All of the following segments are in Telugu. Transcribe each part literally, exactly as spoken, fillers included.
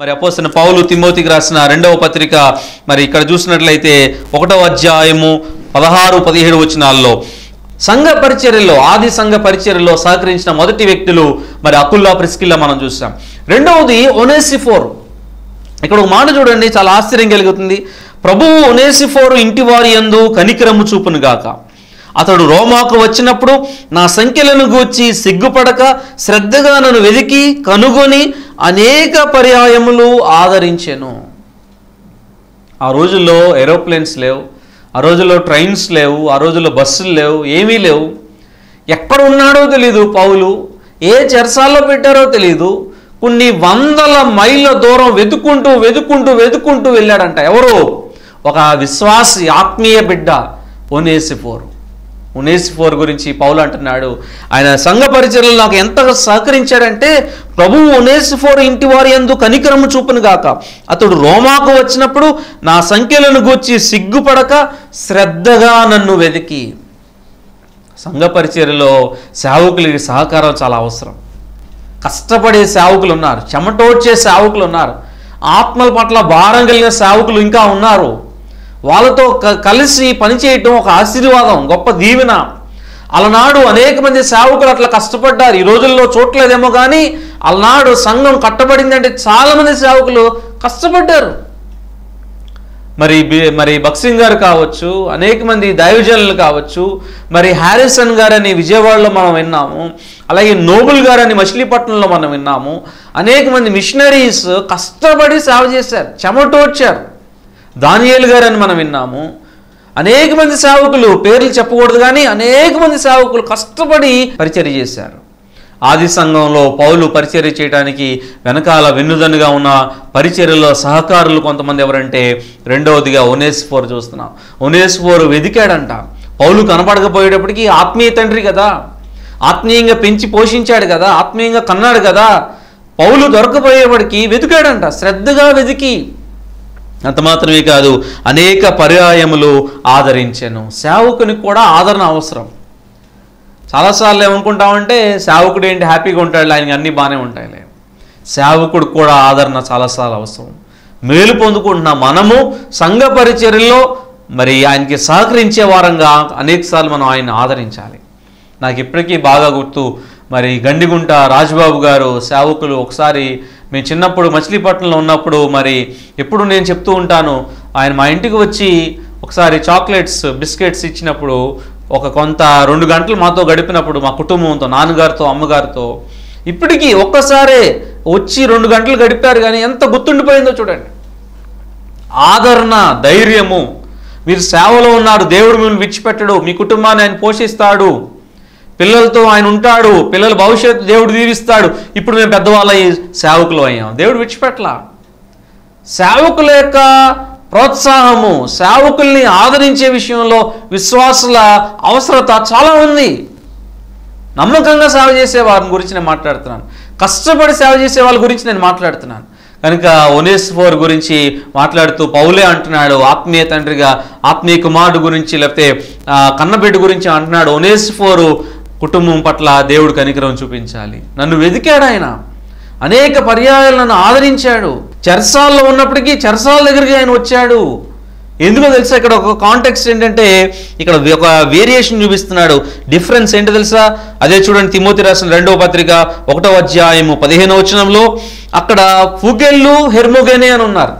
మరి అపోస్తలుడైన పౌలు తిమోతికి రాసిన రెండవ పత్రిక మరి ఇక్కడ చూసినట్లయితే ఒకటవ అధ్యాయము పదహారు పదిహేడు వచనాల్లో సంఘ పరిచర్యలో ఆది సంఘ పరిచర్యలో సహకరించిన మొదటి వ్యక్తులు మరి అకుల్లా ప్రిస్కిల్లా మనం చూసాం. రెండవది ఒనేసిఫోరు. ఇక్కడ ఒక మాట చూడండి, చాలా ఆశ్చర్యం కలుగుతుంది. ప్రభువు ఒనేసిఫోరు ఇంటి వారి యందు కనికరము చూపును గాక. అతడు రోమాకు వచ్చినప్పుడు నా సంఖ్యలను గూర్చి సిగ్గుపడక శ్రద్ధగా నన్ను వెదికి కనుగొని అనేక పర్యాయములు ఆదరించెను. ఆ రోజుల్లో ఏరోప్లేన్స్ లేవు, ఆ రోజుల్లో ట్రైన్స్ లేవు, ఆ రోజుల్లో బస్సులు లేవు, ఏమీ లేవు. ఎక్కడ ఉన్నాడో తెలీదు పౌలు, ఏ చెరసాల్లో పెట్టారో తెలీదు. కొన్ని వందల మైళ్ళ దూరం వెతుక్కుంటూ వెతుక్కుంటూ వెతుక్కుంటూ వెళ్ళాడంట. ఎవరు? ఒక విశ్వాసి, ఆత్మీయ బిడ్డ ఒనేసిఫోరు. ఒనేసిఫోరు గురించి పౌలు అంటున్నాడు, ఆయన సంఘ పరిచర్యలో నాకు ఎంతగా సహకరించాడంటే ప్రభువు ఒనేసిఫోరు ఇంటి వారి యందు కనికరము చూపును గాక. అతడు రోమాకు వచ్చినప్పుడు నా సంఖ్యలను గూర్చి సిగ్గుపడక శ్రద్ధగా నన్ను వెతికి. సంఘ పరిచర్యలో సేవకులకి సహకారం చాలా అవసరం. కష్టపడే సేవకులు ఉన్నారు, చెమటోడ్చే సేవకులు ఉన్నారు, ఆత్మల పట్ల భారం కలిగిన సేవకులు ఇంకా ఉన్నారు. వాళ్ళతో కలిసి పనిచేయటం ఒక ఆశీర్వాదం, గొప్ప దీవెన. అలనాడు అనేక మంది సేవకులు అట్లా కష్టపడ్డారు. ఈ రోజుల్లో చూడలేదేమో కానీ అలనాడు సంఘం కట్టబడిందంటే చాలామంది సేవకులు కష్టపడ్డారు. మరి మరి బక్సింగ్ గారు కావచ్చు, అనేక మంది దైవజనులు కావచ్చు, మరి హ్యారిసన్ గారని విజయవాడలో మనం విన్నాము, అలాగే నోబుల్ గారని మచిలీపట్నంలో మనం విన్నాము. అనేక మంది మిషనరీస్ కష్టపడి సేవ చేశారు, చెమటోడ్చారు. దానియేలు గారని మనం విన్నాము. అనేక మంది సేవకులు, పేర్లు చెప్పకూడదు కానీ అనేక మంది సేవకులు కష్టపడి పరిచర్య చేశారు. ఆది సంఘంలో పౌలు పరిచర్య చేయడానికి వెనకాల వెన్నుదన్నుగా ఉన్న పరిచర్యలో సహకారులు కొంతమంది ఎవరంటే రెండవదిగా ఒనేసిఫోరు చూస్తున్నాం. ఒనేసిఫోరు వెదికాడంట. పౌలు కనపడకపోయేటప్పటికీ ఆత్మీయ తండ్రి కదా, ఆత్మీయంగా పెంచి పోషించాడు కదా, ఆత్మీయంగా కన్నాడు కదా. పౌలు దొరకపోయేవాడికి వెతికాడంట, శ్రద్ధగా వెతికి. అంత మాత్రమే కాదు, అనేక పర్యాయములు ఆదరించాను. సేవకునికి కూడా ఆదరణ అవసరం. చాలాసార్లు ఏమనుకుంటామంటే సేవకుడు ఏంటి హ్యాపీగా ఉంటాడు, ఆయనకి అన్నీ బాగానే ఉంటాయిలే. సేవకుడు కూడా ఆదరణ చాలాసార్లు అవసరం. మేలు పొందుకుంటున్న మనము సంఘ పరిచర్యలో మరి ఆయనకి సహకరించే వారంగా అనేకసార్లు మనం ఆయన ఆదరించాలి. నాకు ఇప్పటికీ బాగా గుర్తు, మరి గండిగుంట రాజబాబు గారు సేవకులు ఒకసారి మేము చిన్నప్పుడు మచిలీపట్నంలో ఉన్నప్పుడు మరి ఎప్పుడు నేను చెప్తూ ఉంటాను, ఆయన మా ఇంటికి వచ్చి ఒకసారి చాక్లెట్స్ బిస్కెట్స్ ఇచ్చినప్పుడు ఒక కొంత రెండు గంటలు మాతో గడిపినప్పుడు మా కుటుంబంతో, నాన్నగారితో, అమ్మగారితో, ఇప్పటికీ ఒక్కసారే వచ్చి రెండు గంటలు గడిపారు కానీ ఎంత గుర్తుండిపోయిందో చూడండి. ఆదరణ, ధైర్యము. మీరు సేవలో ఉన్నారు, దేవుడు మిమ్మల్ని విడిచిపెట్టడు, మీ కుటుంబాన్ని ఆయన పోషిస్తాడు, పిల్లలతో ఆయన ఉంటాడు, పిల్లల భవిష్యత్తు దేవుడు దీవిస్తాడు. ఇప్పుడు మేము పెద్దవాళ్ళ సేవకులు అయ్యాం, దేవుడు విడిచిపెట్టలా. సేవకుల యొక్క ప్రోత్సాహము, సేవకుల్ని ఆదరించే విషయంలో విశ్వాసుల అవసరత చాలా ఉంది. నమ్మకంగా సేవ చేసే వారి గురించి నేను మాట్లాడుతున్నాను, కష్టపడి సేవ చేసే వాళ్ళ గురించి నేను మాట్లాడుతున్నాను. కనుక ఒనేసిఫోరు గురించి మాట్లాడుతూ పౌలే అంటున్నాడు, ఆత్మీయ తండ్రిగా, ఆత్మీయ కుమారుడు గురించి, లేకపోతే కన్నబిడ్డ గురించి అంటున్నాడు, ఒనేసిఫోరు కుటుంబం పట్ల దేవుడు కనికరం చూపించాలి. నన్ను వెతికాడు ఆయన, అనేక పర్యాయాలు నన్ను ఆదరించాడు. చెరసాల్లో ఉన్నప్పటికీ చెరసాల దగ్గరికి ఆయన వచ్చాడు. ఎందుకో తెలుసా? ఇక్కడ ఒక కాంటెక్స్ట్ ఏంటంటే ఇక్కడ ఒక వేరియేషన్ చూపిస్తున్నాడు. డిఫరెన్స్ ఏంటో తెలుసా? అదే చూడండి, తిమోతి రాసిన రెండవ పత్రిక ఒకటో అధ్యాయము పదిహేనవ వచనంలో అక్కడ ఫుగెల్లు హెర్మోగెనే అని ఉన్నారు.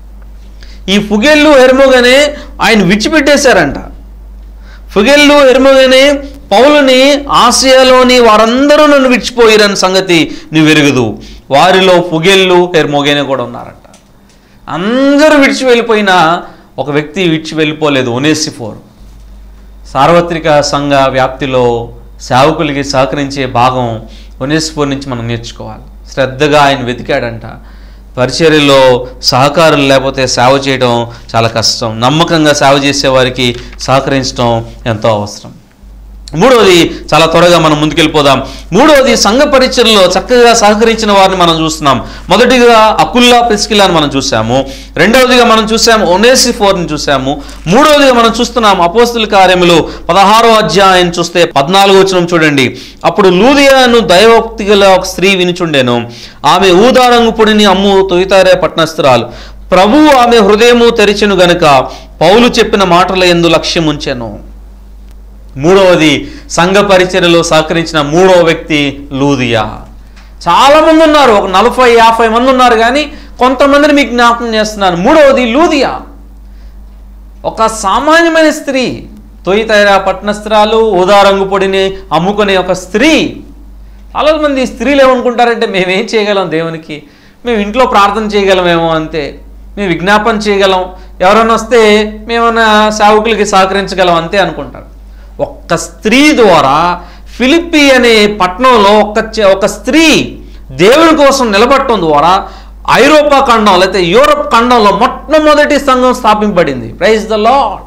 ఈ ఫుగెల్లు హెర్మోగెనే ఆయన విడిచిపెట్టేశారంట. ఫుగెల్లు హెర్మోగెనే పౌలుని ఆసియాలోని వారందరూ నన్ను విడిచిపోయారని సంగతి నువ్వు ఎరుగదు. వారిలో ఫుగెల్లు హెర్మోగెనే కూడా ఉన్నారంట. అందరూ విడిచి వెళ్ళిపోయినా ఒక వ్యక్తి విడిచి వెళ్ళిపోలేదు, ఒనేసిఫోరు. సార్వత్రిక సంఘ వ్యాప్తిలో సేవకులకి సహకరించే భాగం ఒనేసిఫోరు నుంచి మనం నేర్చుకోవాలి. శ్రద్ధగా ఆయన వెతికాడంట. పరిచర్యలో సహకారులు లేకపోతే సేవ చేయడం చాలా కష్టం. నమ్మకంగా సేవ చేసే వారికి సహకరించడం ఎంతో అవసరం. మూడవది, చాలా త్వరగా మనం ముందుకెళ్ళిపోదాం. మూడవది, సంఘ పరిచర్యలో చక్కగా సహకరించిన వారిని మనం చూస్తున్నాం. మొదటిగా అకుల్లా ప్రిస్కిల్లాని మనం చూసాము. రెండవదిగా మనం చూసాము ఒనేసిఫోర్ని చూసాము. మూడవదిగా మనం చూస్తున్నాం అపోస్తుల కార్యములు పదహారో అధ్యాయం చూస్తే పద్నాలుగో వచనం చూడండి. అప్పుడు లూదియాను దైవోక్తి గల ఒక స్త్రీ వినిచుండెను. ఆమె ఊదారంగు పొడిని అమ్ము తొయితారే పట్టణస్థురాలు. ప్రభువు ఆమె హృదయము తెరిచెను గనుక పౌలు చెప్పిన మాటల యందు లక్ష్యం ఉంచెను. మూడవది, సంఘ పరిచర్యలో సహకరించిన మూడవ వ్యక్తి లూదియా. చాలామంది ఉన్నారు, ఒక నలభై యాభై మంది ఉన్నారు, కానీ కొంతమందిని మీకు జ్ఞాపకం చేస్తున్నాను. మూడవది లూదియా, ఒక సామాన్యమైన స్త్రీ, తొయితైరా పట్టణస్థురాలు, ఊదారంగు పొడిని అమ్ముకునే ఒక స్త్రీ. చాలామంది స్త్రీలు ఏమనుకుంటారంటే మేమేం చేయగలం దేవునికి, మేము ఇంట్లో ప్రార్థన చేయగలమేమో అంతే, మేము విజ్ఞాపన చేయగలం, ఎవరైనా వస్తే మేమన్నా సేవకులకి సహకరించగలం అంతే అనుకుంటారు. ఒక్క స్త్రీ ద్వారా ఫిలిప్పి అనే పట్టణంలో ఒక ఒక స్త్రీ దేవుని కోసం నిలబడటం ద్వారా ఐరోపా ఖండం లేకపోతే యూరప్ ఖండంలో మొట్టమొదటి సంఘం స్థాపింపబడింది. Praise the lord.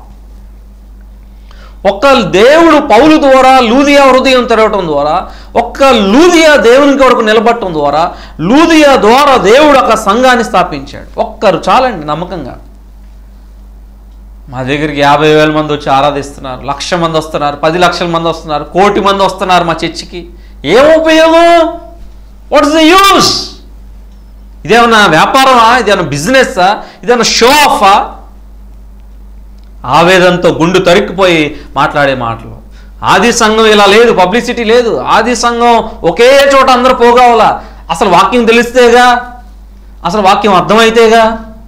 ఒక్క దేవుడు పౌలు ద్వారా లూదియా హృదయం తెరవటం ద్వారా, ఒక్క లూదియా దేవుని కొరకు నిలబడటం ద్వారా, లూదియా ద్వారా దేవుడు ఒక సంఘాన్ని స్థాపించాడు. ఒక్కరు చాలండి నమ్మకంగా. మా దగ్గరికి యాభై వేల మంది వచ్చి ఆరాధిస్తున్నారు, లక్ష మంది వస్తున్నారు, పది లక్షల మంది వస్తున్నారు, కోటి మంది వస్తున్నారు మా చర్చికి. ఏం ఉపయోగం? What's the use? ఇదేమన్నా వ్యాపారమా? ఇదేమన్నా బిజినెస్సా? ఇదేమన్నా షో ఆఫా? ఆవేదంతో గుండు తరుక్కుపోయి మాట్లాడే మాటలు. ఆది సంఘం ఇలా లేదు, పబ్లిసిటీ లేదు. ఆది సంఘం ఒకే చోట అందరూ పోగావాలా. అసలు వాక్యం తెలిస్తేగా, అసలు వాక్యం అర్థమైతేగా.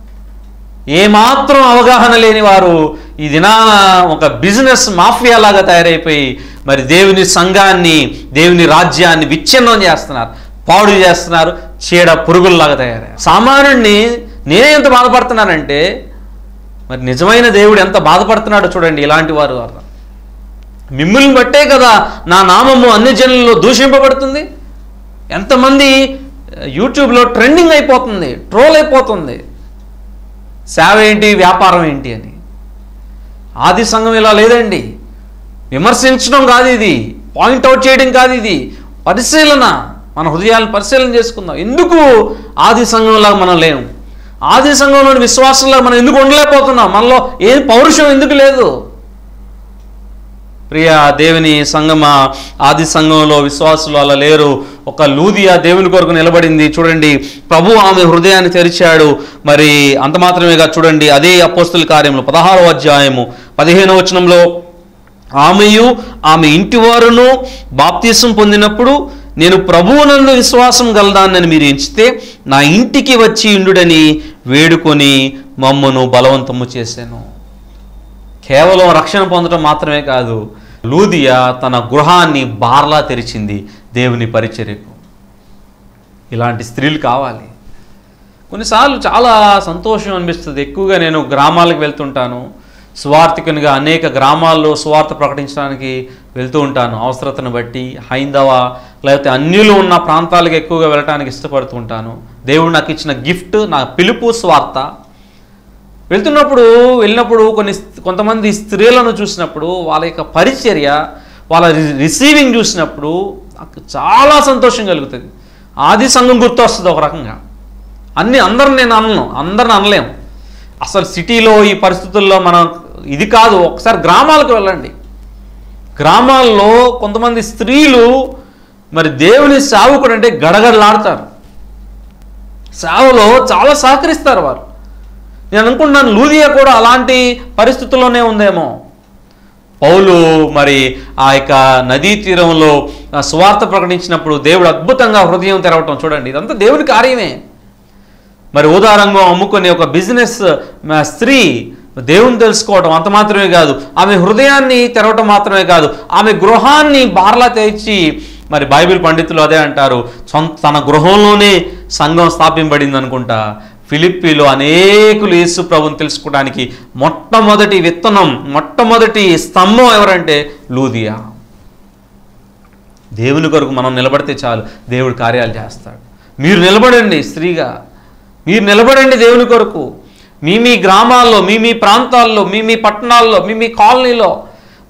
ఏమాత్రం అవగాహన లేని వారు ఈ దినాన ఒక బిజినెస్ మాఫియా లాగా తయారైపోయి మరి దేవుని సంఘాన్ని, దేవుని రాజ్యాన్ని విచ్ఛిన్నం చేస్తున్నారు, పాడు చేస్తున్నారు, చీడ పురుగుల్లాగా తయారయ్యారు. సామాన్యుడిని నేనే ఎంత బాధపడుతున్నానంటే మరి నిజమైన దేవుడు ఎంత బాధపడుతున్నాడో చూడండి. ఇలాంటి వారు మిమ్మల్ని బట్టే కదా నా నామము అన్ని జనుల్లో దూషింపబడుతుంది. ఎంతమంది యూట్యూబ్లో ట్రెండింగ్ అయిపోతుంది, ట్రోల్ అయిపోతుంది, సేవ ఏంటి, వ్యాపారం ఏంటి అని. ఆది సంఘం ఇలా లేదండి. విమర్శించడం కాదు ఇది, పాయింట్అవుట్ చేయడం కాదు ఇది, పరిశీలన. మన హృదయాలను పరిశీలన చేసుకుందాం. ఎందుకు ఆది సంఘంలాగా మనం లేము? ఆది సంఘంలోని విశ్వాసంలో మనం ఎందుకు ఉండలేకపోతున్నాం? మనలో ఏం పౌరుషం ఎందుకు లేదు? ప్రియ దేవుని సంఘమా, ఆది సంఘంలో విశ్వాసులు అలా లేరు. ఒక లూదియా దేవుని కొరకు నిలబడింది. చూడండి, ప్రభు ఆమె హృదయాన్ని తెరిచాడు. మరి అంత మాత్రమేగా, చూడండి అదే అపోస్తుల కార్యంలో పదహారో అధ్యాయము పదిహేనో వచనంలో, ఆమెయు ఆమె ఇంటి వారును బాప్తీసం పొందినప్పుడు నేను ప్రభువునందు విశ్వాసం గలదానని మీరు ఎంచితే నా ఇంటికి వచ్చి ఇండుడని వేడుకొని మమ్మను బలవంతము చేశాను. కేవలం రక్షణ పొందడం మాత్రమే కాదు, లూదియా తన గృహాన్ని బార్లా తెరిచింది దేవుని పరిచర్యకు. ఇలాంటి స్త్రీలు కావాలి. కొన్నిసార్లు చాలా సంతోషం అనిపిస్తుంది. ఎక్కువగా నేను గ్రామాలకు వెళ్తుంటాను, సువార్థికునిగా అనేక గ్రామాల్లో సువార్త ప్రకటించడానికి వెళ్తూ ఉంటాను. అవసరతను బట్టి హైందవ లేకపోతే అన్యులు ఉన్న ప్రాంతాలకు ఎక్కువగా వెళ్ళడానికి ఇష్టపడుతూ ఉంటాను. దేవుడు నాకు ఇచ్చిన గిఫ్ట్, నా పిలుపు స్వార్థ. వెళ్తున్నప్పుడు వెళ్ళినప్పుడు కొన్ని కొంతమంది స్త్రీలను చూసినప్పుడు, వాళ్ళ యొక్క పరిచర్య, వాళ్ళ రిసీవింగ్ చూసినప్పుడు నాకు చాలా సంతోషం కలుగుతుంది. ఆది సంఘం గుర్తు వస్తుంది ఒక రకంగా. అన్ని అందరిని నేను అనను, అందరిని అనలేము. అసలు సిటీలో ఈ పరిస్థితుల్లో మనం ఇది కాదు. ఒకసారి గ్రామాలకు వెళ్ళండి. గ్రామాల్లో కొంతమంది స్త్రీలు మరి దేవుని సేవకుడు అంటే గడగడలాడతారు. సేవలో చాలా సహకరిస్తారు వారు. నేను అనుకుంటున్నాను లూదియా కూడా అలాంటి పరిస్థితుల్లోనే ఉందేమో. పౌలు మరి ఆ యొక్క నదీ తీరంలో సువార్త ప్రకటించినప్పుడు దేవుడు అద్భుతంగా హృదయం తెరవటం చూడండి. ఇదంతా దేవుని కార్యమే. మరి ఊదారంగం అమ్ముకునే ఒక బిజినెస్ స్త్రీ దేవుని తెలుసుకోవటం అంత మాత్రమే కాదు, ఆమె హృదయాన్ని తెరవటం మాత్రమే కాదు, ఆమె గృహాన్ని బార్లా తెచ్చి, మరి బైబిల్ పండితులు అదే అంటారు, సొంత తన గృహంలోనే సంఘం స్థాపింపబడింది అనుకుంటా. ఫిలిప్పీలో అనేకులు యేసు ప్రభువుని తెలుసుకోవడానికి మొట్టమొదటి విత్తనం, మొట్టమొదటి స్తంభం ఎవరంటే లూదియా. దేవుని కొరకు మనం నిలబడితే చాలు, దేవుడు కార్యాలు చేస్తాడు. మీరు నిలబడండి స్త్రీగా, మీరు నిలబడండి దేవుని కొరకు. మీ మీ గ్రామాల్లో, మీ మీ ప్రాంతాల్లో, మీ మీ పట్టణాల్లో, మీ మీ కాలనీలో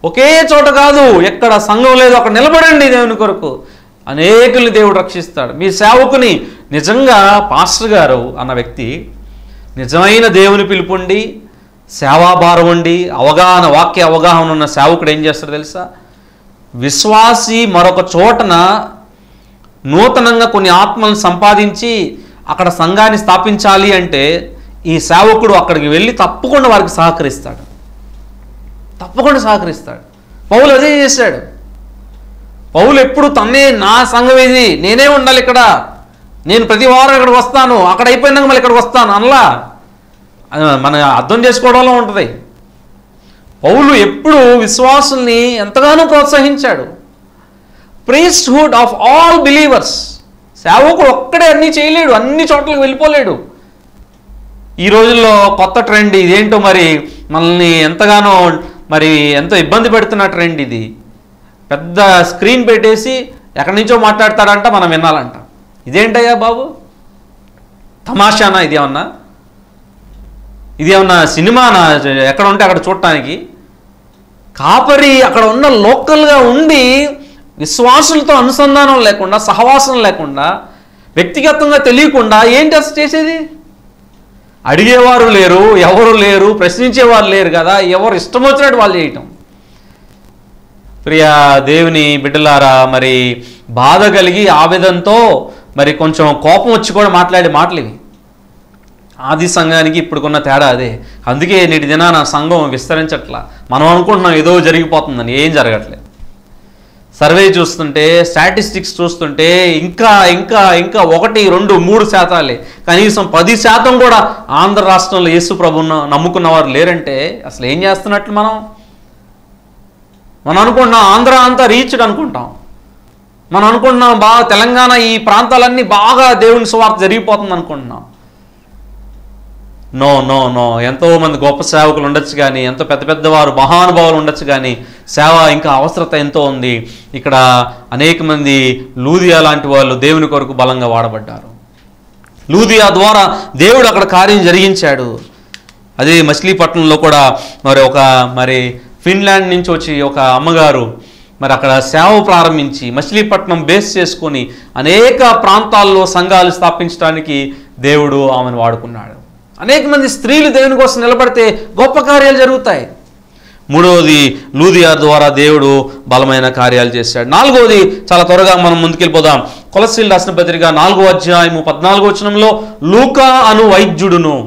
ఒకే చోట కాదు, ఎక్కడ సంఘం లేదు అక్కడ నిలబడండి దేవుని కొరకు. అనేకుల్ని దేవుడు రక్షిస్తాడు. మీ సేవకుని నిజంగా పాస్టర్ గారు అన్న వ్యక్తి నిజమైన దేవుని పిలుపుండి సేవాభారం ఉండి అవగాహన వాక్య అవగాహన ఉన్న సేవకుడు ఏం చేస్తాడు తెలుసా? విశ్వాసి మరొక చోటన నూతనంగా కొన్ని ఆత్మలను సంపాదించి అక్కడ సంఘాన్ని స్థాపించాలి అంటే ఈ సేవకుడు అక్కడికి వెళ్ళి తప్పకుండా వారికి సహకరిస్తాడు, తప్పకుండా సహకరిస్తాడు. పౌలు అదే చేశాడు. పౌలు ఎప్పుడు తన్నే నా సంఘం ఇది, నేనే ఉండాలి ఇక్కడ, నేను ప్రతి వారం ఇక్కడికి వస్తాను, అక్కడ అయిపోయినాక మళ్ళీ ఇక్కడికి వస్తాను అనలా. మన అర్థం చేసుకోవడంలో ఉంటుంది. పౌలు ఎప్పుడు విశ్వాసుల్ని ఎంతగానో ప్రోత్సహించాడు. Priesthood of all believers. సేవకుడు ఒక్కడే అన్నీ చేయలేడు, అన్ని చోట్లకి వెళ్ళిపోలేడు. ఈ రోజుల్లో కొత్త ట్రెండ్ ఇదేంటో మరి, మనల్ని ఎంతగానో మరి ఎంతో ఇబ్బంది పెడుతున్న ట్రెండ్ ఇది. పెద్ద స్క్రీన్ పెట్టేసి ఎక్కడి నుంచో మాట్లాడతాడంట, మనం వినాలంట. ఇదేంటయ్యా బాబు, తమాషానా? ఇదేమన్నా ఇదేమన్నా సినిమానా? ఎక్కడ ఉంటే అక్కడ చూడటానికి. కాపరి అక్కడ ఉన్న లోకల్గా ఉండి విశ్వాసులతో అనుసంధానం లేకుండా, సహవాసం లేకుండా, వ్యక్తిగతంగా తెలియకుండా ఏంటి అసలు చేసేది? అడిగేవారు లేరు, ఎవరు లేరు, ప్రశ్నించేవారు లేరు కదా, ఎవరు ఇష్టం వచ్చినట్టు వాళ్ళు చేయటం. ప్రియా దేవుని బిడ్డలారా, మరి బాధ కలిగి ఆవేదనతో మరి కొంచెం కోపం వచ్చి కూడా మాట్లాడే మాటలు ఇవి. ఆది సంఘానికి ఇప్పుడుకున్న తేడా అదే. అందుకే నేటి దినాన సంఘం విస్తరించట్లా. మనం అనుకుంటున్నాం ఏదో జరిగిపోతుందని, ఏం జరగట్లేదు. సర్వే చూస్తుంటే, స్టాటిస్టిక్స్ చూస్తుంటే ఇంకా ఇంకా ఇంకా ఒకటి రెండు మూడు శాతాలే, కనీసం పది శాతం కూడా ఆంధ్ర రాష్ట్రంలో యేసు ప్రభువును నమ్ముకున్న వారు లేరంటే అసలు ఏం చేస్తున్నట్లు మనం మనం అనుకుంటున్నాం. ఆంధ్ర అంతా రీచ్డ్ అనుకుంటాం. మనం అనుకుంటున్నాం బాగా తెలంగాణ ఈ ప్రాంతాలన్నీ బాగా దేవుని సువార్త జరిగిపోతుంది అనుకుంటున్నాం. నో నో నో ఎంతోమంది గొప్ప సేవకులు ఉండొచ్చు కానీ, ఎంతో పెద్ద పెద్దవారు మహానుభావులు ఉండొచ్చు కానీ, సేవ ఇంకా అవసరత ఎంతో ఉంది. ఇక్కడ అనేక మంది లూదియా లాంటి వాళ్ళు దేవుని కొరకు బలంగా వాడబడ్డారు. లూదియా ద్వారా దేవుడు అక్కడ కార్యం జరిగించాడు. అదే మచిలీపట్నంలో కూడా మరి ఒక మరి ఫిన్లాండ్ నుంచి వచ్చి ఒక అమ్మగారు మరి అక్కడ సేవ ప్రారంభించి మచిలీపట్నం బేస్ చేసుకొని అనేక ప్రాంతాల్లో సంఘాలు స్థాపించడానికి దేవుడు ఆమెను వాడుకున్నాడు. అనేక మంది స్త్రీలు దేవుని కోసం నిలబడితే గొప్ప కార్యాలు జరుగుతాయి. మూడవది, లూదియా ద్వారా దేవుడు బలమైన కార్యాలు చేశాడు. నాలుగవది, చాలా త్వరగా మనం ముందుకెళ్ళిపోదాం. కొలస్సీలు రాసిన పత్రిక నాలుగో అధ్యాయము పద్నాలుగో వచనంలో లూకా అను వైద్యుడును,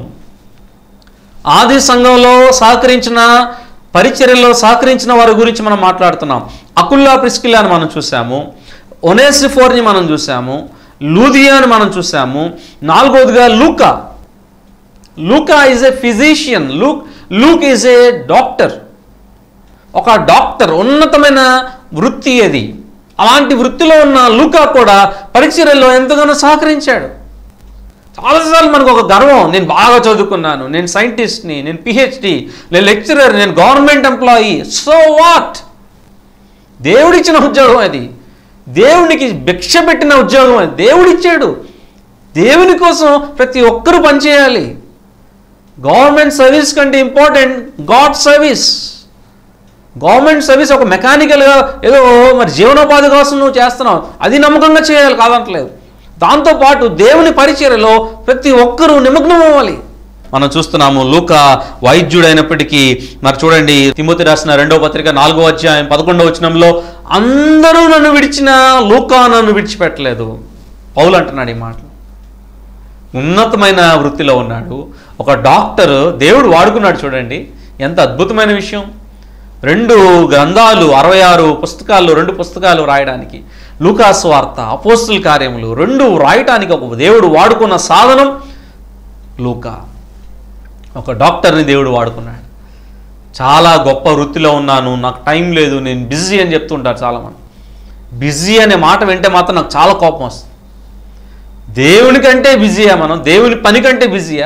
ఆది సంఘంలో సహకరించిన పరిచర్యలో సహకరించిన వారి గురించి మనం మాట్లాడుతున్నాం. అకుల్లా ప్రిస్కిల్లాని మనం చూసాము, ఒనేసిఫోర్ని మనం చూసాము, లూదియాని మనం చూసాము. నాలుగవదిగా లూకా. లూకా is a physician. Luke Luke is a doctor. ఒక డాక్టర్, ఉన్నతమైన వృత్తి అది. అలాంటి వృత్తిలో ఉన్న లూకా కూడా పరిచర్యలో ఎంతగానో సహకరించాడు. చాలాసార్లు మనకు ఒక గర్వం, నేను బాగా చదువుకున్నాను, నేను సైంటిస్ట్ని, నేను పిహెచ్డి, నేను లెక్చరర్, నేను గవర్నమెంట్ ఎంప్లాయీ. So what? దేవుడిచ్చిన ఉద్యోగం అది, దేవునికి భిక్ష పెట్టిన ఉద్యోగం అది, దేవుడిచ్చాడు. దేవుని కోసం ప్రతి ఒక్కరూ పనిచేయాలి. గవర్నమెంట్ సర్వీస్ కంటే important God service. Government service ఒక మెకానికల్గా ఏదో మరి జీవనోపాధి కోసం నువ్వు చేస్తున్నావు, అది నమ్మకంగా చేయాలి, కాదంటలేదు. దాంతోపాటు దేవుని పరిచర్యలో ప్రతి ఒక్కరూ నిమగ్నం అవ్వాలి. మనం చూస్తున్నాము లూకా వైద్యుడైనప్పటికీ మరి చూడండి, తిమోతి రాసిన రెండవ పత్రిక నాలుగో అధ్యాయం పదకొండవ వచనంలో అందరూ నన్ను విడిచిన లూకా నన్ను విడిచిపెట్టలేదు. పౌలు అంటున్నాడు ఈ మాటలు. ఉన్నతమైన వృత్తిలో ఉన్నాడు, ఒక డాక్టర్, దేవుడు వాడుకున్నాడు. చూడండి ఎంత అద్భుతమైన విషయం. రెండు గ్రంథాలు, అరవై ఆరు పుస్తకాలు, రెండు పుస్తకాలు రాయడానికి, లూకా సువార్త, అపోస్తుల కార్యములు రెండు రాయటానికి ఒక దేవుడు వాడుకున్న సాధనం లూకా. ఒక డాక్టర్ని దేవుడు వాడుకున్నాడు. చాలా గొప్ప వృత్తిలో ఉన్నాను, నాకు టైం లేదు, నేను బిజీ అని చెప్తుంటారు చాలామంది. బిజీ అనే మాట వింటే మాత్రం నాకు చాలా కోపం వస్తుంది. దేవుని కంటే బిజీయా మనం? దేవుని పని కంటే బిజీయా?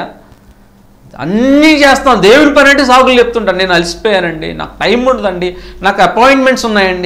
అన్నీ చేస్తాం. దేవుని పని అంటే సాగులు చెప్తుంటాను, నేను అలసిపోయానండి, నాకు టైం ఉండదండి, నాకు అపాయింట్మెంట్స్ ఉన్నాయండి.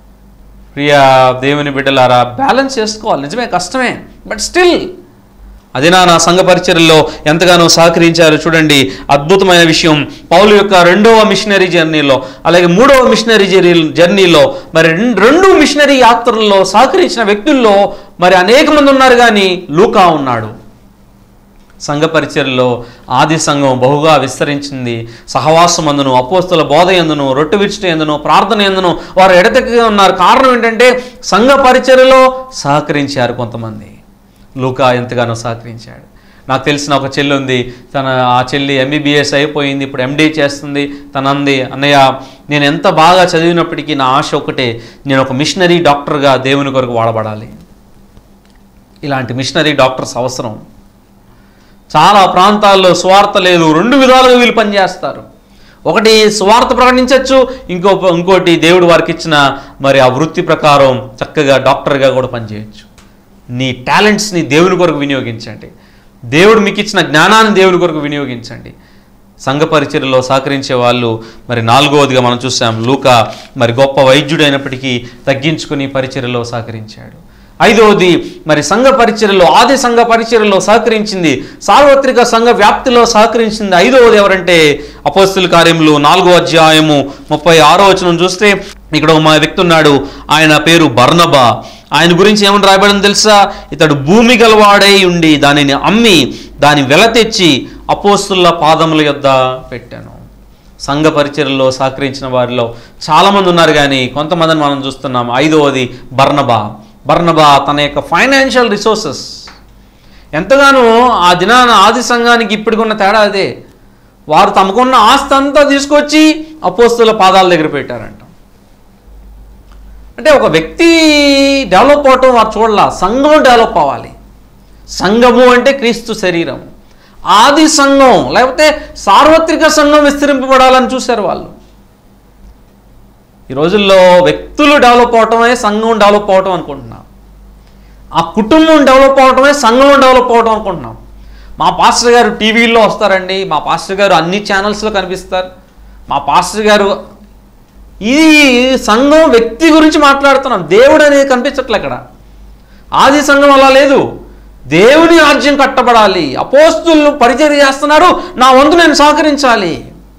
ప్రియా దేవుని బిడ్డలారా, బ్యాలెన్స్ చేసుకోవాలి. నిజమే, కష్టమే, బట్ స్టిల్ అదే నా నా సంఘ పరిచర్యలో ఎంతగానో సహకరించారు. చూడండి, అద్భుతమైన విషయం. పౌలు యొక్క రెండవ మిషనరీ జర్నీలో, అలాగే మూడవ మిషనరీ జర్నీలో, మరి రెండు మిషనరీ యాత్రల్లో సహకరించిన వ్యక్తుల్లో మరి అనేక మంది ఉన్నారు. కానీ లూకా ఉన్నాడు. సంఘ పరిచర్యలో ఆది సంఘం బహుగా విస్తరించింది. సహవాసం అందును, అపోస్తుల బోధ ఎందును, రొట్టె విరుచుట ఎందును, ప్రార్థన ఎందును వారు ఎడతెగక ఉన్నారు. కారణం ఏంటంటే సంఘ పరిచర్యలో సహకరించారు కొంతమంది. లూకా ఎంతగానో సహకరించాడు. నాకు తెలిసిన ఒక చెల్లి ఉంది. తన ఆ చెల్లి ఎంబీబీఎస్ అయిపోయింది, ఇప్పుడు ఎండీ చేస్తుంది. తన అంది, అన్నయ్య నేను ఎంత బాగా చదివినప్పటికీ నా ఆశ ఒకటే, నేను ఒక మిషనరీ డాక్టర్గా దేవుని కొరకు వాడబడాలి. ఇలాంటి మిషనరీ డాక్టర్స్ అవసరం. చాలా ప్రాంతాల్లో స్వార్థ లేదు. రెండు విధాలుగా వీళ్ళు పనిచేస్తారు. ఒకటి స్వార్థ ప్రకటించవచ్చు, ఇంకో ఇంకోటి దేవుడు వారికి ఇచ్చిన మరి ఆ వృత్తి ప్రకారం చక్కగా డాక్టర్గా కూడా పనిచేయచ్చు. నీ టాలెంట్స్ని దేవుని కొరకు వినియోగించండి. దేవుడు మీకు ఇచ్చిన జ్ఞానాన్ని దేవుని కొరకు వినియోగించండి. సంఘ పరిచర్యలో సహకరించే వాళ్ళు మరి నాలుగవదిగా మనం చూసాం. లూకా మరి గొప్ప వైద్యుడైనప్పటికీ తగ్గించుకుని పరిచర్యలో సహకరించాడు. ఐదవది మరి సంఘ పరిచర్యలో, ఆది సంఘ పరిచర్యలో సహకరించింది, సార్వత్రిక సంఘ వ్యాప్తిలో సహకరించింది. ఐదవది ఎవరంటే అపోస్తలుల కార్యములు నాలుగో అధ్యాయము ముప్పై ఆరో వచనం చూస్తే ఇక్కడ మా వ్యక్తి ఉన్నాడు. ఆయన పేరు బర్నబా. ఆయన గురించి ఏమని రాయబడింది తెలుసా? ఇతడు భూమి గలవాడై ఉండి దానిని అమ్మి దాని వెల తెచ్చి అపోస్తలుల పాదముల యొద్ద పెట్టాను. సంఘ పరిచర్యలో సహకరించిన వారిలో చాలామంది ఉన్నారు, కానీ కొంతమందిని మనం చూస్తున్నాం. ఐదవది బర్నబా. బర్నబా తన యొక్క ఫైనాన్షియల్ రిసోర్సెస్ ఎంతగానో ఆ దినాన ఆది సంఘానికి ఇప్పటికున్న తేడా అదే. వారు తమకున్న ఆస్తి అంతా తీసుకొచ్చి అపోస్తలుల పాదాల దగ్గర పెట్టారంట. అంటే ఒక వ్యక్తి డెవలప్ అవటం వారు చూడాల, సంఘం డెవలప్ అవ్వాలి. సంఘము అంటే క్రీస్తు శరీరం. ఆది సంఘం లేకపోతే సార్వత్రిక సంఘం విస్తరింపబడాలని చూశారు వాళ్ళు. ఈ రోజుల్లో వ్యక్తులు డెవలప్ అవటమే సంఘం డెవలప్ అవటం అనుకుంటున్నాం. ఆ కుటుంబం డెవలప్ అవటమే సంఘం డెవలప్ అవటం అనుకుంటున్నాం. మా పాస్టర్ గారు టీవీల్లో వస్తారండి, మా పాస్టర్ గారు అన్ని ఛానల్స్లో కనిపిస్తారు, మా పాస్టర్ గారు. ఇది సంఘం వ్యక్తి గురించి మాట్లాడుతున్నాం. దేవుడు అనేది కనిపించట్లే అక్కడ. ఆది సంఘం అలా లేదు. దేవుని రాజ్యం కట్టబడాలి. అపోస్తులు పరిచర్య చేస్తున్నారు, నా వంతు నేను సహకరించాలి.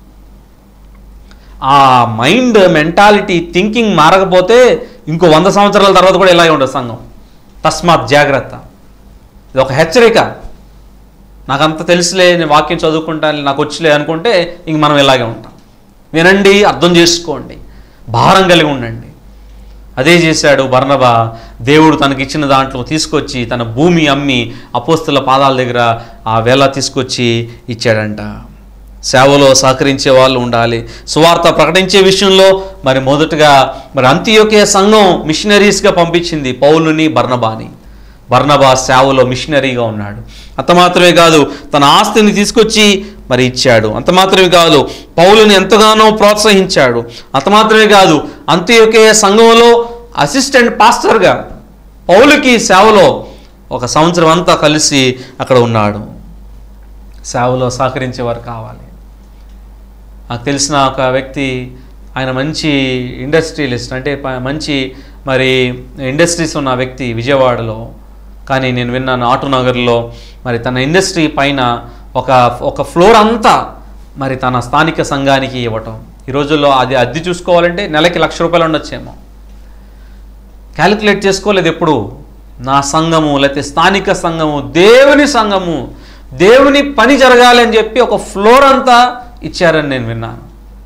ఆ మైండ్ మెంటాలిటీ థింకింగ్ మారకపోతే ఇంకో వంద సంవత్సరాల తర్వాత కూడా ఇలాగే ఉండదు సంఘం. తస్మాత్ జాగ్రత్త. ఇది ఒక హెచ్చరిక. నాకంత తెలుసులే, నేను వాక్యం చదువుకుంటాను, నాకు వచ్చలే అనుకుంటే ఇంక మనం ఇలాగే ఉంటాం. వినండి, అర్థం చేసుకోండి, భారం కలిగి ఉండండి. అదే చేశాడు బర్నబా. దేవుడు తనకిచ్చిన దాంట్లో తీసుకొచ్చి తన భూమి అమ్మి అపోస్తలుల పాదాల దగ్గర ఆ వేళ తీసుకొచ్చి ఇచ్చాడంట. సేవలో సహకరించే వాళ్ళు ఉండాలి. సువార్త ప్రకటించే విషయంలో మరి మొదటగా మరి అంతియోకియ సంఘం మిషనరీస్గా పంపించింది పౌలుని, బర్నబాని. బర్నబా సేవలో మిషనరీగా ఉన్నాడు. అంత మాత్రమే కాదు, తన ఆస్తిని తీసుకొచ్చి మరి ఇచ్చాడు. అంత మాత్రమే కాదు, పౌలుని ఎంతగానో ప్రోత్సహించాడు. అంత మాత్రమే కాదు, అంతియోకియ సంఘంలో అసిస్టెంట్ పాస్టర్గా పౌలుకి సేవలో ఒక సంవత్సరం అంతా కలిసి అక్కడ ఉన్నాడు. సేవలో సహకరించేవారు కావాలి. నాకు తెలిసిన ఒక వ్యక్తి, ఆయన మంచి ఇండస్ట్రియలిస్ట్, అంటే మంచి మరి ఇండస్ట్రీస్ ఉన్న వ్యక్తి విజయవాడలో. కానీ నేను విన్నాను ఆటోనగర్లో మరి తన ఇండస్ట్రీ పైన ఒక ఒక ఫ్లోర్ అంతా మరి తన స్థానిక సంఘానికి ఇవ్వటం. ఈ రోజుల్లో అది అద్దె చూసుకోవాలంటే నెలకి లక్ష రూపాయలు ఉండొచ్చేమో. క్యాలిక్యులేట్ చేసుకోలేదు ఎప్పుడు. నా సంఘము లేకపోతే స్థానిక సంఘము, దేవుని సంఘము, దేవుని పని జరగాలి అని చెప్పి ఒక ఫ్లోర్ అంతా ఇచ్చారని నేను విన్నాను.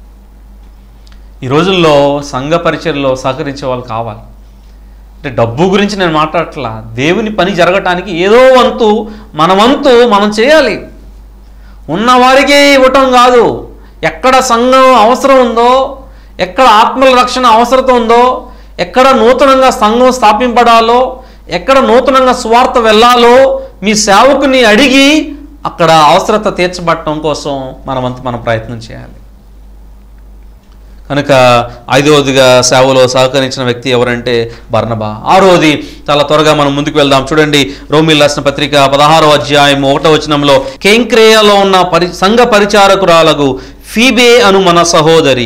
ఈ రోజుల్లో సంఘ పరిచర్యలో సహకరించే వాళ్ళు కావాలి. అంటే డబ్బు గురించి నేను మాట్లాడట్లా. దేవుని పని జరగటానికి ఏదో వంతు మన వంతు మనం చేయాలి. ఉన్నవారికి ఇవ్వటం కాదు. ఎక్కడ సంఘం అవసరం ఉందో, ఎక్కడ ఆత్మల రక్షణ అవసరత ఉందో, ఎక్కడ నూతనంగా సంఘం స్థాపింపడాలో, ఎక్కడ నూతనంగా సువార్త వెళ్ళాలో మీ సేవకుని అడిగి అక్కడ అవసరత తీర్చబడటం కోసం మనమంతా మనం ప్రయత్నం చేయాలి. కనుక ఐదవదిగా సేవలో సహకరించిన వ్యక్తి ఎవరంటే బర్నబా. ఆరోది చాలా త్వరగా మనం ముందుకు వెళ్దాం. చూడండి, రోమీయులకు రాసిన పత్రిక పదహారో అధ్యాయం ఒకటో వచనంలో, కేంక్రేయలో ఉన్న పరి సంఘ పరిచారకురాలకు ఫీబే అను మన సహోదరి.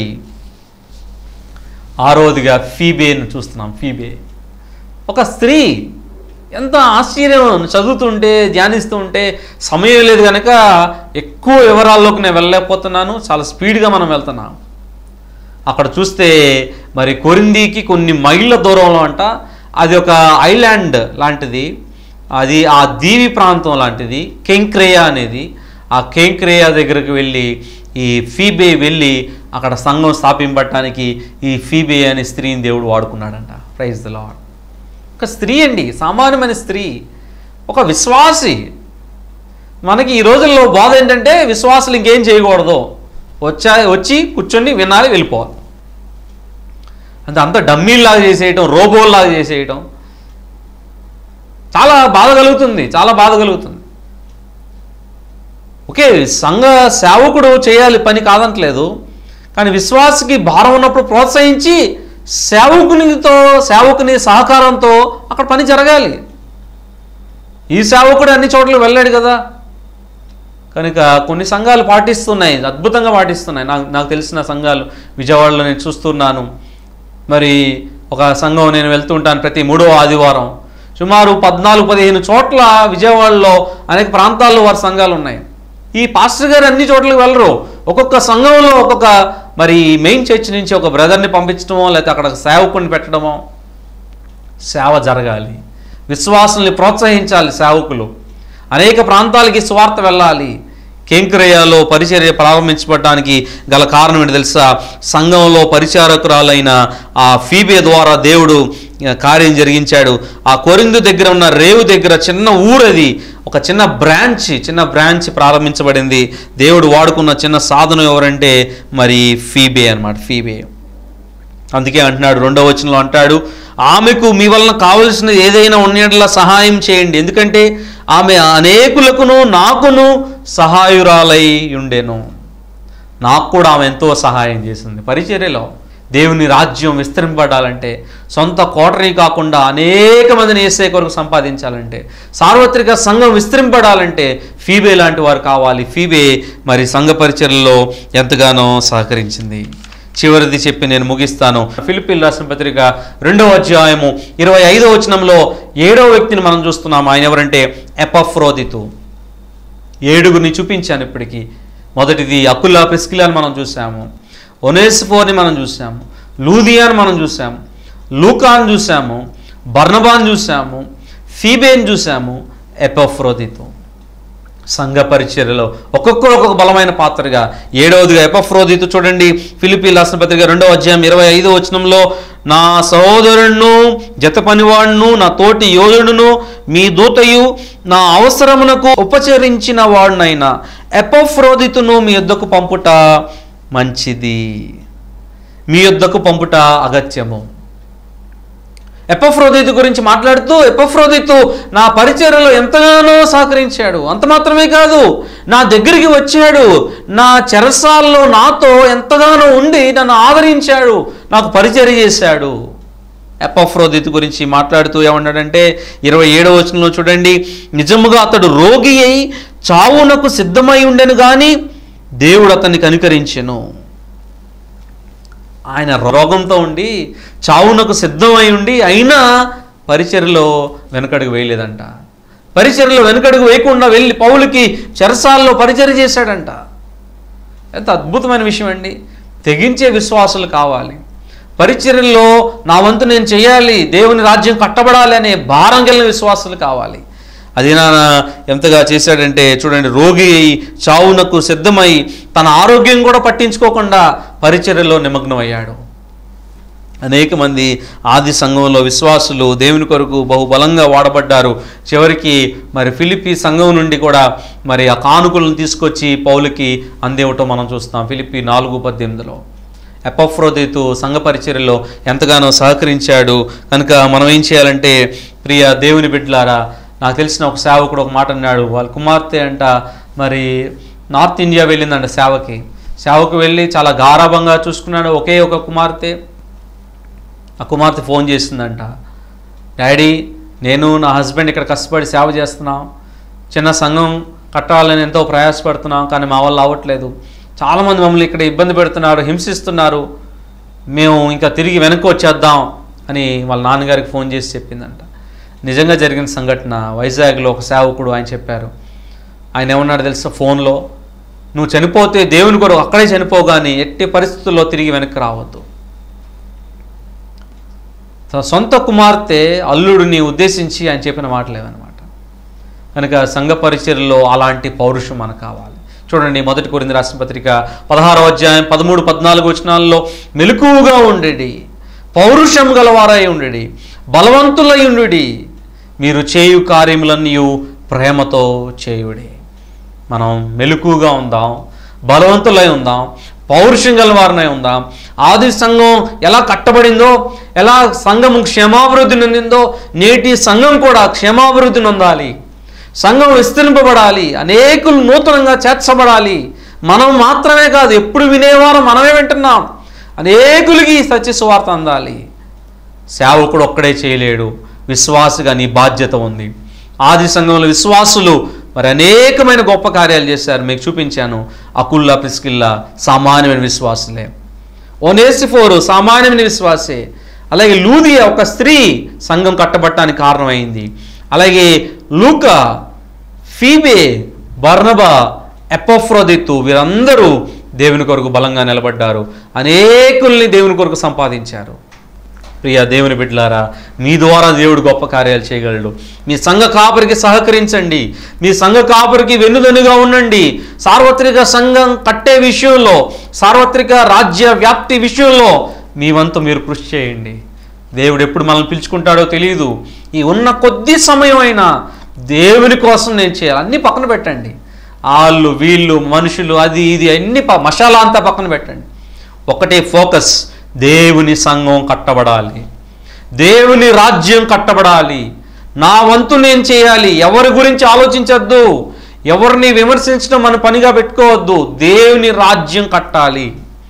ఆరోదిగా ఫీబేను చూస్తున్నాం. ఫీబే ఒక స్త్రీ, ఎంత ఆశ్చర్యం, చదువుతుంటే ధ్యానిస్తూ ఉంటే సమయం లేదు కనుక ఎక్కువ వివరాల్లోకి నేను వెళ్ళలేకపోతున్నాను, చాలా స్పీడ్గా మనం వెళ్తున్నాం. అక్కడ చూస్తే మరి కొరింథీకి కొన్ని మైళ్ళ దూరంలో అంట, అది ఒక ఐలాండ్ లాంటిది, అది ఆ దీవి ప్రాంతం లాంటిది, కెంక్రేయా అనేది. ఆ కెంక్రేయా దగ్గరకు వెళ్ళి ఈ ఫీబే వెళ్ళి అక్కడ సంఘం స్థాపింపడానికి ఈ ఫీబే అనే స్త్రీని దేవుడు వాడుకున్నాడంట. Praise the lord. ఒక స్త్రీ అండి, సామాన్యమైన స్త్రీ, ఒక విశ్వాసి. మనకి ఈ రోజుల్లో బాధ ఏంటంటే విశ్వాసులు ఇంకేం చేయకూడదు, వచ్చా వచ్చి కూర్చొని వినాలి, వెళ్ళిపోవాలి. అంటే అంత డమ్మీల్లాగా చేసేయటం, రోబోల్లాగా చేసేయటం చాలా బాధ కలుగుతుంది, చాలా బాధ కలుగుతుంది. ఓకే, సంఘ సేవకుడు చేయాలి పని కాదంటలేదు, కానీ విశ్వాసకి భారం ఉన్నప్పుడు ప్రోత్సహించి సేవకునితో సేవకుని సహకారంతో అక్కడ పని జరగాలి. ఈ సేవకుడు అన్ని చోట్ల వెళ్ళాడు కదా, కనుక కొన్ని సంఘాలు పాటిస్తున్నాయి, అద్భుతంగా పాటిస్తున్నాయి. నాకు నాకు తెలిసిన సంఘాలు విజయవాడలో నేను చూస్తున్నాను. మరి ఒక సంఘం నేను వెళ్తూ ఉంటాను ప్రతి మూడవ ఆదివారం. సుమారు పద్నాలుగు పదిహేను చోట్ల విజయవాడలో అనేక ప్రాంతాల్లో వారి సంఘాలు ఉన్నాయి. ఈ పాస్టర్ గారు అన్ని చోట్లకి వెళ్ళరు, ఒక్కొక్క సంఘంలో ఒక్కొక్క మరి మెయిన్ చర్చ్ నుంచి ఒక బ్రదర్ని పంపించడమో లేకపోతే అక్కడ సేవకుని పెట్టడమో. సేవ జరగాలి, విశ్వాసుల్ని ప్రోత్సహించాలి సేవకులు, అనేక ప్రాంతాలకి స్వార్థ వెళ్ళాలి. కెంక్రేయాలో పరిచర్య ప్రారంభించబడడానికి గల కారణం ఏంటి తెలుసా? సంఘంలో పరిచారకురాలైన ఆ ఫీబే ద్వారా దేవుడు కార్యం జరిగించాడు. ఆ కొరింథు దగ్గర ఉన్న రేవు దగ్గర చిన్న ఊరది, ఒక చిన్న బ్రాంచ్ చిన్న బ్రాంచ్ ప్రారంభించబడింది. దేవుడు వాడుకున్న చిన్న సాధనం ఎవరంటే మరి ఫీబే అన్నమాట, ఫీబే. అందుకే అంటున్నాడు, రెండవ వచనంలో అంటాడు, ఆమెకు మీ వలన కావలసిన ఏదైనా ఉన్నట్లా సహాయం చేయండి, ఎందుకంటే ఆమె అనేకులకును నాకును సహాయురాలై ఉండెను. నాకు కూడా ఆమె ఎంతో సహాయం చేసింది పరిచర్యలో. దేవుని రాజ్యం విస్తరింపడాలంటే, సొంత కోటరీ కాకుండా అనేక మందిని యేసే కొరకు సంపాదించాలంటే, సార్వత్రిక సంఘం విస్తరింపడాలంటే ఫీబే లాంటి వారు కావాలి. ఫీబే మరి సంఘ పరిచర్యలో ఎంతగానో సహకరించింది. చివరిది చెప్పి నేను ముగిస్తాను. ఫిలిప్పీయులకు రాసిన పత్రిక రెండవ అధ్యాయము ఇరవై ఐదవ వచనంలో ఏడవ వ్యక్తిని మనం చూస్తున్నాము. ఆయన ఎవరంటే ఎపఫ్రోదితు. ఏడుగురిని చూపించాను ఇప్పటికీ. మొదటిది అకులా ప్రిస్కిలాని మనం చూసాము, ఒనేసిఫోర్ని మనం చూసాము, లూదియాని మనం చూసాము, లూకాని చూసాము, బర్నబాని చూసాము, ఫీబేని చూసాము, ఎపఫ్రోదితు. సంఘ పరిచర్యలో ఒక్కొక్కరు ఒక్కొక్క బలమైన పాత్రగా. ఏడవదిగా ఎపఫ్రోదితు చూడండి, ఫిలిప్పీయులకు రాసిన పత్రిక రెండవ అధ్యాయం ఇరవై ఐదో వచనంలో, నా సహోదరుడును జత పనివాడును నా తోటి యోధుడును మీ దూతయు నా అవసరమునకు ఉపచరించిన వాడునైనా ఎపఫ్రోదితును మీ యొద్దకు పంపుట మంచిది, మీ యొద్దకు పంపుట అగత్యము. ఎపఫ్రోదితు గురించి మాట్లాడుతూ, ఎపఫ్రోదితు నా పరిచర్యలో ఎంతగానో సహకరించాడు, అంత మాత్రమే కాదు నా దగ్గరికి వచ్చాడు, నా చెరసాల్లో నాతో ఎంతగానో ఉండి నన్ను ఆదరించాడు, నాకు పరిచర్య చేశాడు. ఎపఫ్రోదితు గురించి మాట్లాడుతూ ఏమన్నాడంటే ఇరవై ఏడవ వచనంలో చూడండి, నిజముగా అతడు రోగి అయి చావునకు సిద్ధమై ఉండెను కానీ దేవుడు అతన్ని కనికరించెను. ఆయన రోగంతో ఉండి చావునకు సిద్ధమై ఉండి అయినా పరిచర్యలో వెనకడుగు వేయలేదంట. పరిచర్యలో వెనకడుగు వేయకుండా వెళ్ళి పౌలుకి చెరసాల్లో పరిచర్య చేశాడంట. ఎంత అద్భుతమైన విషయం అండి. తెగించే విశ్వాసులు కావాలి. పరిచర్యలో నా వంతు నేను చేయాలి, దేవుని రాజ్యం కట్టబడాలి అనే భారం కలిగిన విశ్వాసులు కావాలి. అది నా ఎంతగా చేశాడంటే చూడండి, రోగి అయి చావునకు సిద్ధమై తన ఆరోగ్యం కూడా పట్టించుకోకుండా పరిచర్యలో నిమగ్నమయ్యాడు. అనేక మంది ఆది సంఘంలో విశ్వాసులు దేవుని కొరకు బహుబలంగా వాడబడ్డారు. చివరికి మరి ఫిలిప్పీ సంఘం నుండి కూడా మరి ఆ కానుకలను తీసుకొచ్చి పౌలుకి అందివ్వటం మనం చూస్తాం. ఫిలిప్పీ నాలుగు పద్దెనిమిదిలో ఎపఫ్రోదితు సంఘ పరిచర్యలో ఎంతగానో సహకరించాడు. కనుక మనం ఏం చేయాలంటే, ప్రియ దేవుని బిడ్డలారా, నాకు తెలిసిన ఒక సేవకుడు ఒక మాట అన్నాడు. వాళ్ళ కుమార్తె అంట మరి నార్త్ ఇండియా వెళ్ళిందంట సేవకి. సేవకు వెళ్ళి చాలా గారాభంగా చూసుకున్నాడు. ఒకే ఒక కుమార్తె. ఆ కుమార్తె ఫోన్ చేసిందంట, డాడీ నేను నా హస్బెండ్ ఇక్కడ కష్టపడి సేవ చేస్తున్నాం, చిన్న సంఘం కట్టాలని ఎంతో ప్రయాసపడుతున్నాం, కానీ మా వల్ల అవ్వట్లేదు, చాలామంది మమ్మల్ని ఇక్కడ ఇబ్బంది పెడుతున్నారు, హింసిస్తున్నారు, మేము ఇంకా తిరిగి వెనక్కి వచ్చేద్దాం అని వాళ్ళ నాన్నగారికి ఫోన్ చేసి చెప్పిందంట. నిజంగా జరిగిన సంఘటన. వైజాగ్లో ఒక సేవకుడు ఆయన చెప్పారు. ఆయన ఏమన్నాడు తెలుసా ఫోన్లో, నువ్వు చనిపోతే దేవుని కొరకు అక్కడే చనిపోవు కానీ ఎట్టి పరిస్థితుల్లో తిరిగి వెనక్కి రావద్దు. తన సొంత కుమార్తె అల్లుడిని ఉద్దేశించి ఆయన చెప్పిన మాటలేవన్నమాట. కనుక సంఘ పరిచర్యలో అలాంటి పౌరుషం మనకు కావాలి. చూడండి, మొదటి కొరింథీ రాసిన పత్రిక పదహారవ అధ్యాయం పదమూడు పద్నాలుగు వచనాల్లో, మెలకువగా ఉండేది, పౌరుషం గలవారై ఉండేది, బలవంతులై ఉండుడి, మీరు చేయు కార్యములన్నీ ప్రేమతో చేయుడి. మనం మెలకువగా ఉందాం, బలవంతులై ఉందాం, పౌరుషం గలవారనై ఉందాం. ఆది సంఘం ఎలా కట్టబడిందో, ఎలా సంఘము క్షేమాభివృద్ధి నొందిందో, నేటి సంఘం కూడా క్షేమాభివృద్ధి నొందాలి. సంఘం విస్తరింపబడాలి, అనేకులు నూతనంగా చేర్చబడాలి. మనం మాత్రమే కాదు, ఎప్పుడు వినేవారు మనమే వింటున్నాం. అనేకులకి సత్య సువార్త అందాలి. సేవకుడు ఒక్కడే చేయలేడు, విశ్వాసిగా నీ బాధ్యత ఉంది. ఆది సంఘంలో విశ్వాసులు మరి అనేకమైన గొప్ప కార్యాలు చేశారు. మీకు చూపించాను. అకుల్లా, ప్రిస్కిల్లా సామాన్యమైన విశ్వాసులే. ఓనేసిఫోరు సామాన్యమైన విశ్వాసే. అలాగే లూదియా ఒక స్త్రీ సంఘం కట్టబట్టడానికి కారణమైంది. అలాగే లూకా, ఫీబే, బర్నబా, ఎపఫ్రోదితు వీరందరూ దేవుని కొరకు బలంగా నిలబడ్డారు. అనేకుల్ని దేవుని కొరకు సంపాదించారు. ప్రియ దేవుని బిడ్డలారా, మీ ద్వారా దేవుడు గొప్ప కార్యాలు చేయగలడు. మీ సంఘ కాపరికి సహకరించండి. మీ సంఘ కాపరికి వెన్నుదన్నుగా ఉండండి. సార్వత్రిక సంఘం కట్టే విషయంలో, సార్వత్రిక రాజ్య వ్యాప్తి విషయంలో మీ వంతు మీరు కృషి చేయండి. దేవుడు ఎప్పుడు మనల్ని పిలుచుకుంటాడో తెలియదు. ఈ ఉన్న కొద్ది సమయం అయినా దేవుని కోసం నేను చేయాలి. అన్నీ పక్కన పెట్టండి. వాళ్ళు వీళ్ళు మనుషులు అది ఇది అన్ని మసాలా అంతా పక్కన పెట్టండి. ఒకటే ఫోకస్, దేవుని సంఘం కట్టబడాలి, దేవుని రాజ్యం కట్టబడాలి. నా వంతు నేను చేయాలి. ఎవరి గురించి ఆలోచించద్దు, ఎవరిని విమర్శించడం మన పనిగా పెట్టుకోవద్దు. దేవుని రాజ్యం కట్టాలి.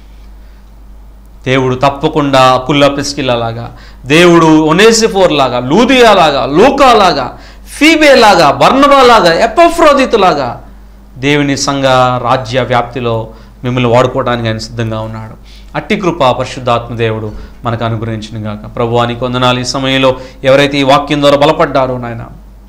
దేవుడు తప్పకుండా అకుల్లా, ప్రిస్కిల్లా లాగా, దేవుడు ఒనేసిఫోర్ లాగా, లూదియా లాగా, లూకా లాగా, ఫీబే లాగా, బర్నబా లాగా, ఎపఫ్రోదితు లాగా దేవుని సంఘ రాజ్య వ్యాప్తిలో మిమ్మల్ని వాడుకోవడానికి ఆయన సిద్ధంగా ఉన్నాడు. అట్టి కృప పరిశుద్ధాత్మ దేవుడు మనకు అనుగ్రహించిన గాక. ప్రభువానికి వందనాలు. ఈ సమయంలో ఎవరైతే ఈ వాక్యం ద్వారా బలపడ్డారో నాయన,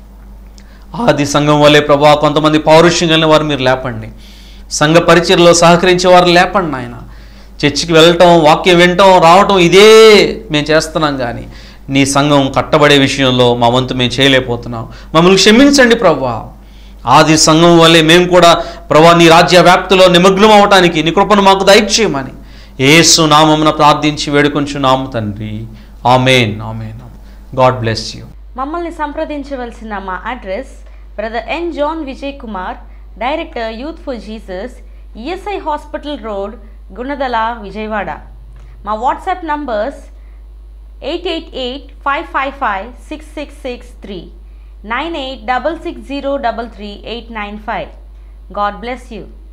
ఆది సంఘం వల్లే ప్రభా కొంతమంది పౌరుషం కలిగిన వారు మీరు లేపండి. సంఘ పరిచర్యలో సహకరించే వారు లేపండి నాయన. చర్చికి వెళ్ళటం, వాక్యం వినటం, రావటం ఇదే మేము చేస్తున్నాం కానీ నీ సంఘం కట్టబడే విషయంలో మా వంతు మేము చేయలేకపోతున్నాం. మమ్మల్ని క్షమించండి ప్రభా. ఆది సంఘం వల్లే మేము కూడా ప్రభా నీ రాజ్య వ్యాప్తిలో నిమగ్నం అవటానికి నీ కృపను మాకు దయచేయమని యేసు నామమున ప్రార్థించి వేడుకొంచున్నాము తండ్రి. Amen, amen. God bless you. మమ్మల్ని సంప్రదించవలసిన మా address brother N John Vijay Kumar, director youth for Jesus, ESI hospital road, Gunadala, Vijayawada. మా WhatsApp numbers eight eight eight five five five six six six three, nine eight double six zero double three eight nine five. God bless you.